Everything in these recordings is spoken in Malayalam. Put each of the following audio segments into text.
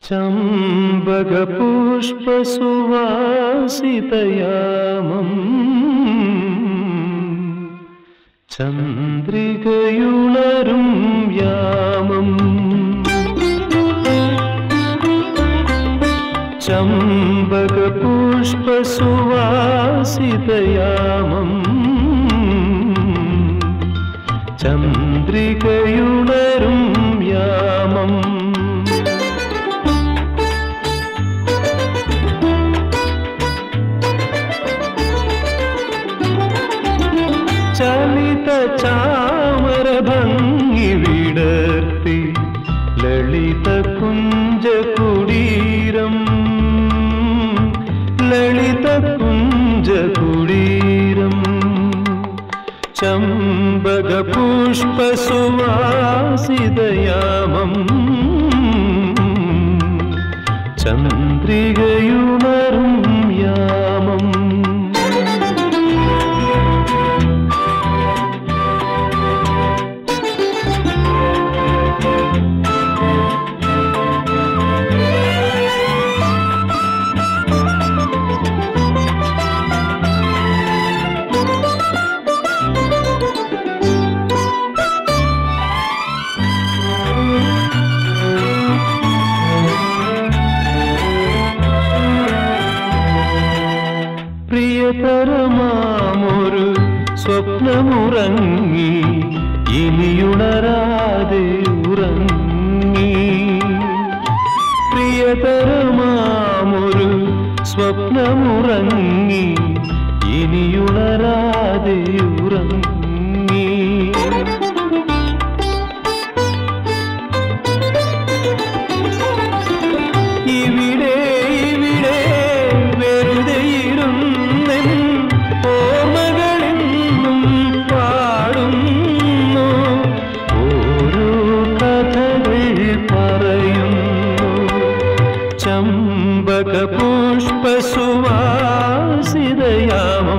ചമ്പകപുഷ്പസുവാസിതയാമം ചന്ദ്രികയുണരും യാമം ചമ്പകപുഷ്പസുവാസിതയാമം ചന്ദ്രികയുണരും യാമം ചലിത ചാമരഭംഗി വിടർത്തി ലളിത കുഞ്ചകുടീരം ലളിത കുഞ്ചകുടീരം ചമ്പകപുഷ്പസുവാസിതയാമം ചന്ദ്രികയുണരും യാമം പ്രിയതരമാമൊരു സ്വപ്നമുറങ്ങി ഇനിയുണരാതെ ഉറങ്ങി പ്രിയതരമാമൊരു സ്വപ്നമുറങ്ങി ഇനിയുണരാതെ ഉറങ്ങി ഇവിടെ ഇവിടെ വെറുതെ ഓർമ്മകളെന്നും പാടുന്നു ഓരോ കഥകൾ പറയുന്നു ചമ്പകപുഷ്പസുവാസിതയാമം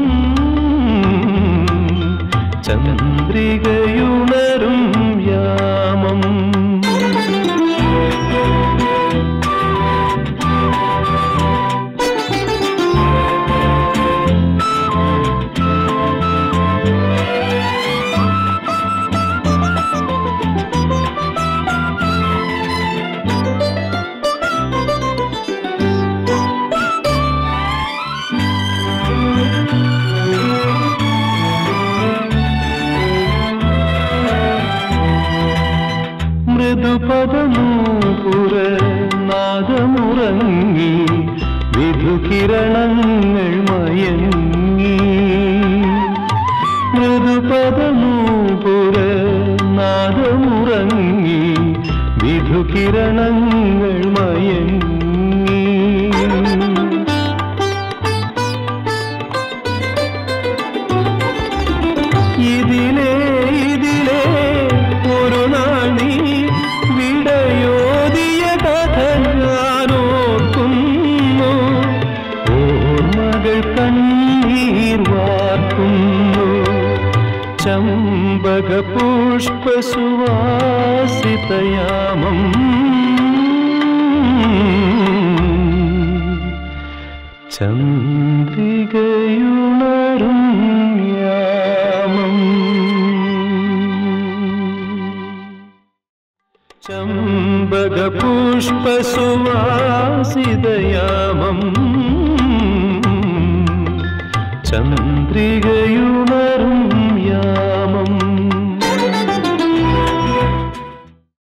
ചന്ദ്രികയുണരും യാമം മൃദുപദനൂപുര നാദമുറങ്ങി വിധുകിരണങ്ങൾ മയങ്ങി മൃദുപദനൂപുര നാദമുറങ്ങി വിധുകിരണങ്ങൾ മയങ്ങി ഇതിലേ ഇതിലേ ഒരു നാൾ നീ വിടയോതിയ കഥ ഞാനോർക്കുന്നു ഓർമ്മകൾ കണ്ണീർ വാർക്കുന്നു ചമ്പകപുഷ്പസുവാസിതയാമം ചന്ദ്രികയുണരും യാമം ചമ്പകപുഷ്പസുവാസിതയാമം ചന്ദ്രികയുണരും യാമം